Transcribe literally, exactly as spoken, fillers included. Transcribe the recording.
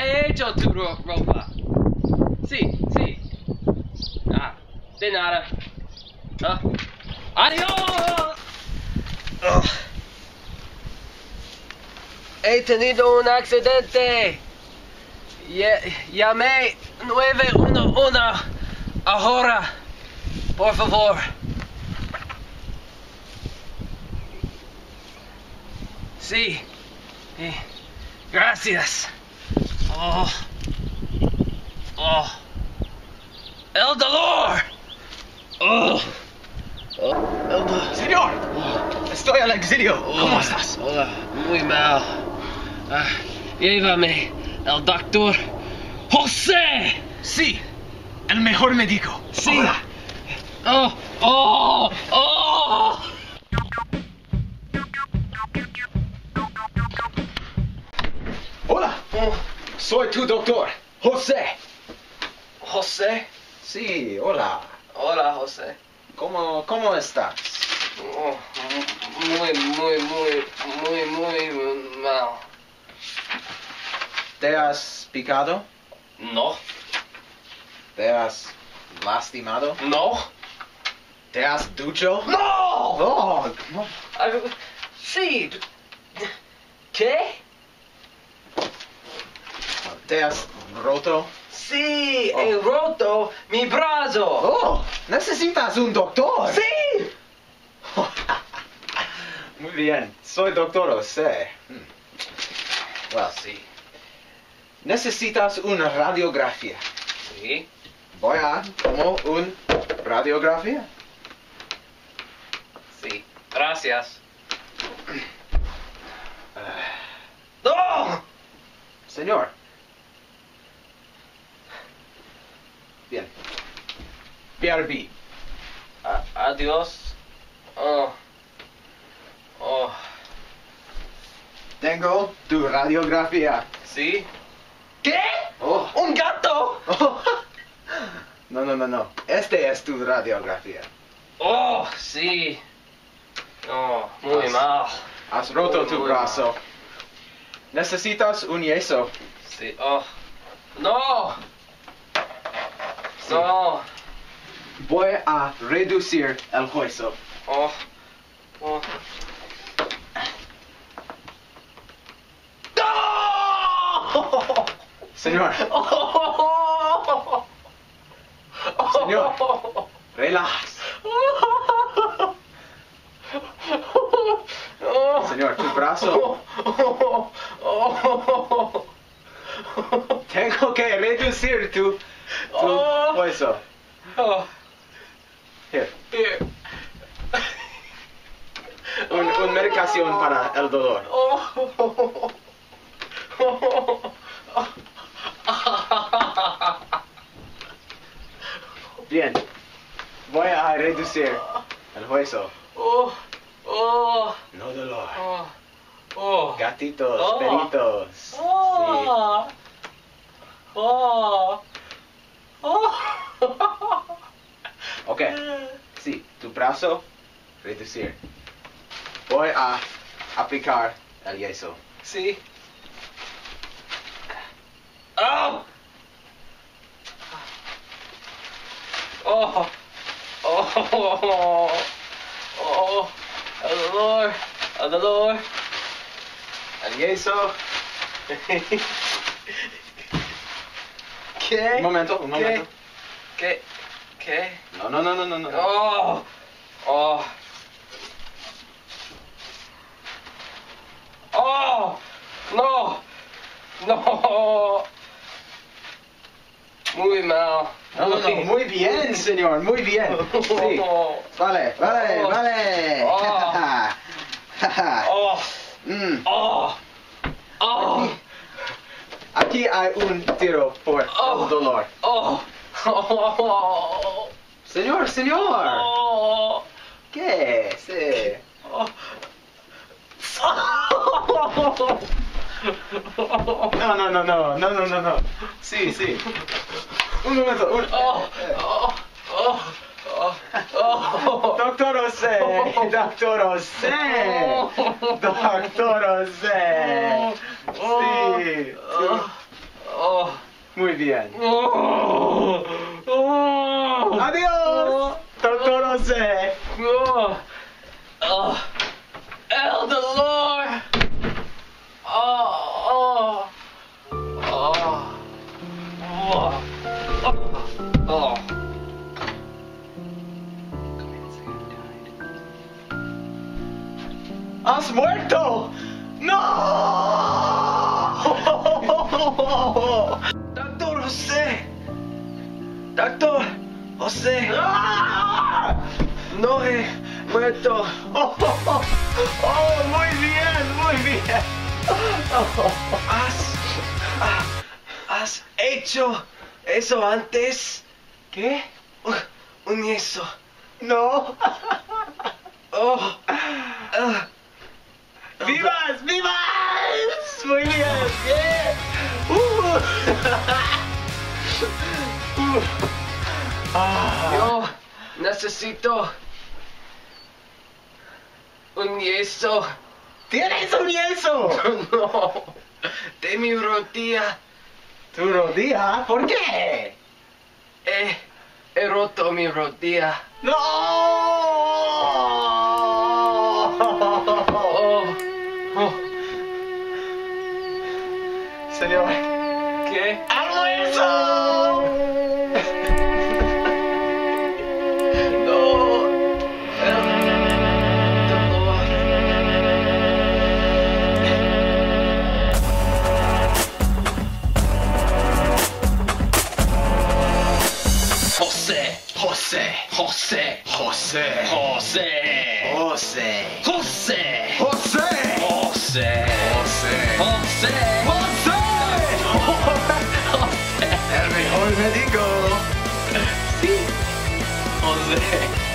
he hecho tu ro- ropa. Sí, sí. Ah, de nada. Ah. ¡Adiós! Oh. He tenido un accidente. Ye- Llamé nueve uno uno ahora. Por favor. Sí. Eh, Gracias. Oh. Oh. El dolor. Oh. Oh. El dolor. Señor, estoy al exilio. ¿Cómo estás? Hola, muy mal. Ah, llévame al doctor José. Sí, el mejor médico. Sí. Hola. Oh, oh, oh. Hola, Oh, soy tu doctor, José. José. Sí, hola. Hola, José. ¿Cómo, cómo estás? Oh, muy, muy, muy, muy, muy mal. ¿Te has picado? No, ¿Te has lastimado? no, ¿Te has ducho? no. Oh, no. Ah, sí. ¿Qué? ¿Te has roto? Sí, Oh. he roto mi brazo. Oh, necesitas un doctor. Sí. Muy bien, soy doctor José. Hmm. Well, sí. Necesitas una radiografía. Sí. Voy a como un radiografía. Sí. Gracias. ¡No! Señor. Bien. B R B. A- adiós. Oh. Oh. Tengo tu radiografía. ¿Sí? ¿Qué? Oh. ¡Un gato! No, no, no, no. Este es tu radiografía. Oh, sí. Oh, muy Has- mal. Has roto Muy, tu muy brazo. Necesitas un yeso. Sí. Oh. ¡No! No. Voy a reducir el hueso. Oh. Oh. ¡No! Señor, Señor. relax. Señor, tu brazo. Tengo que reducir tu, tu hueso. Here. Un, un medicación para el dolor. Bien. Voy a reducir el hueso. Oh, oh, No dolor. oh, oh. Gatitos, Oh. peritos. Sí. Oh, oh, oh. Ok. Sí, tu brazo, reducir. Voy a aplicar el yeso. Sí. Oh. Oh. Oh. Oh. El dolor. El dolor. El yeso. ¿Qué? Un momento, un momento. ¿Qué? ¿Qué? No, no, no, no, no, no. Oh. Oh. Oh. No. No. Muy mal. No, no, no. Muy bien, señor, muy bien. Sí. Vale, vale, Oh. vale. Oh. Oh. Mm. Oh. Oh. Aquí hay un tiro por Oh. el dolor. Oh. Oh. Señor, señor. Oh. ¿Qué? Sí. Oh. No, no, no, no, no, no, no, no. Sí, sí. Un momento. Un... Oh. Oh. Oh. Oh. Oh. Doctor José, Doctor José, Doctor José. Sí. Oh. Muy bien. Oh, oh, Adiós, doctor José. oh, oh, el dolor. Oh, oh, oh, oh, oh. ¡Has muerto! ¡No! Doctor José. Doctor José. ¡Ah! No he muerto. Oh, oh, oh, oh, muy bien, muy bien. ¿Has, ah, has hecho eso antes? ¿Qué? Un, un eso. No. Oh. ah. ¡Vivas! ¡Vivas! Muy bien, bien. Uh. Uh. Ah. Yo necesito un yeso. ¡Tienes un yeso! No, de mi rodilla. ¿Tu rodilla? ¿Por qué? He, he roto mi rodilla. ¡No! Oh, oh, Señor, ¿qué? ¡almuerzo! No, el dolor. José, José, José, José, José, José, José, José, José, José, José, José, el mejor médico. sí, José.